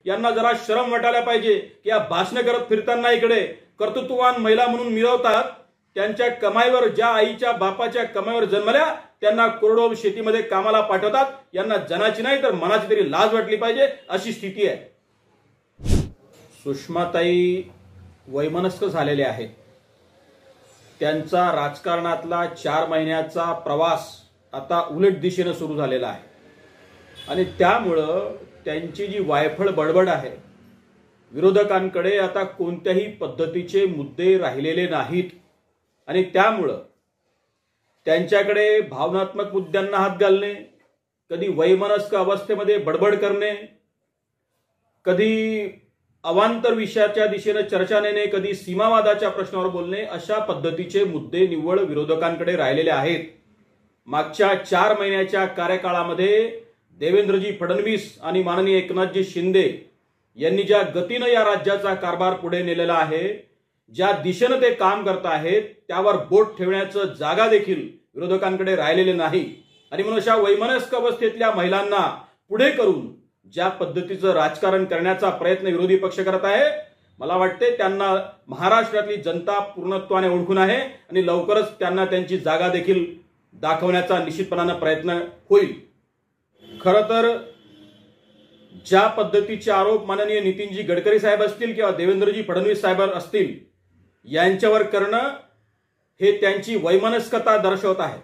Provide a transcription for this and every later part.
यांना जरा शरम वाटायला पाहिजे की या भाषण करत फिरताना इकडे कर्तृत्ववान महिला म्हणून मिरवतात, त्यांच्या कमाईवर, ज्या आईच्या बापाच्या कमाईवर जन्मल्या त्यांना करोडो शेतीमध्ये कामाला पाठवतात, यांना जनाची नाही तर मनाची तरी लाज वाटली पाहिजे, अशी स्थिती आहे। सुषमाताई वैमनस्क झालेले आहेत। त्यांचा राजकारणातला 4 महिन्याचा प्रवास आता उलट दिशेने सुरू झालेला आहे आणि त्यामुळं त्यांची जी वायफळ बडबड आहे, विरोधकांकडे आता कोणत्याही पद्धतीचे मुद्दे राहिलेले नाहीत आणि त्यामुळं त्यांच्याकडे भावनात्मक मुद्द्यांना हात घालणे, कधी वैमनस्क अवस्थेमध्ये बडबड करणे, कधी अवांतर विषयाच्या दिशेने चर्चा नेणे, कधी सीमावादाच्या प्रश्नावर बोलणे, अशा पद्धतीचे मुद्दे निव्वळ विरोधकांकडे राहिलेले आहेत। मागच्या 4 महिन्याच्या कार्यकाळामध्ये देवेंद्रजी फडणवीस आणि माननीय एकनाथजी शिंदे यांनी ज्या गतीने या राज्याचा कारभार पुढे नेलेला आहे, ज्या दिशेने ते काम करत आहेत, त्यावर बोट ठेवण्याचं जागा देखील विरोधकांकडे राहिलेले नाही आणि म्हणून अशा वैमनस्क अवस्थेतल्या महिलांना पुढे करून ज्या पद्धतीचं राजकारण करण्याचा प्रयत्न विरोधी पक्ष करत आहे, मला वाटते त्यांना महाराष्ट्रातली जनता पूर्णत्वाने ओळखून आहे आणि लवकरच त्यांना त्यांची जागा देखील दाखवण्याचा निश्चितपणाने प्रयत्न होईल। खरं तर ज्या पद्धतीचे आरोप माननीय नितीनजी गडकरी साहेब असतील किंवा देवेंद्रजी फडणवीस साहेब असतील यांच्यावर करणं हे त्यांची वैमनस्कता दर्शवत आहे।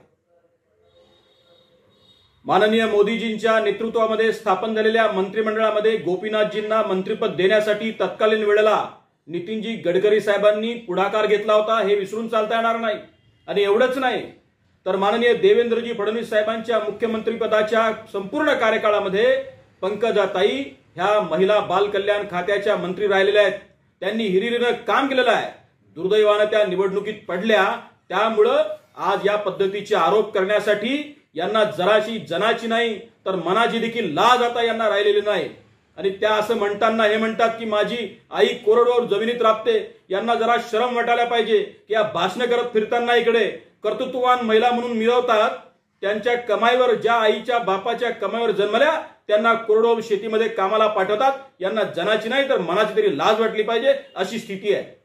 माननीय मोदीजींच्या नेतृत्वामध्ये स्थापन झालेल्या मंत्रिमंडळामध्ये गोपीनाथजींना मंत्रिपद देण्यासाठी तत्कालीन वेळेला नितीनजी गडकरी साहेबांनी पुढाकार घेतला होता, हे विसरून चालता येणार नाही। आणि एवढंच नाही तर माननीय देवेंद्रजी फडणवीस साहेबांच्या मुख्यमंत्रीपदाच्या संपूर्ण कार्यकाळामध्ये पंकजाताई ह्या महिला बाल कल्याण खात्याच्या मंत्री राहिलेल्या आहेत, त्यांनी हिरिरीनं काम केलेलं आहे। दुर्दैवाने त्या निवडणुकीत पडल्या, त्यामुळं आज या पद्धतीचे आरोप करण्यासाठी यांना जराशी जनाची नाही तर मनाची देखील लाज आता यांना राहिलेली नाही आणि त्या असं म्हणताना हे म्हणतात की माझी आई कोरडवाहू जमिनीत राबते, यांना जरा शरम वाटायला पाहिजे की या भाषण करत फिरताना इकडे कर्तृत्ववान महिला म्हणून मिरवतात, त्यांच्या कमाईवर, ज्या आईच्या बापाच्या कमाईवर जन्मल्या त्यांना करोडो शेतीमध्ये कामाला पाठवतात, यांना जनाची नाही तर मनाची तरी लाज वाटली पाहिजे, अशी स्थिती आहे।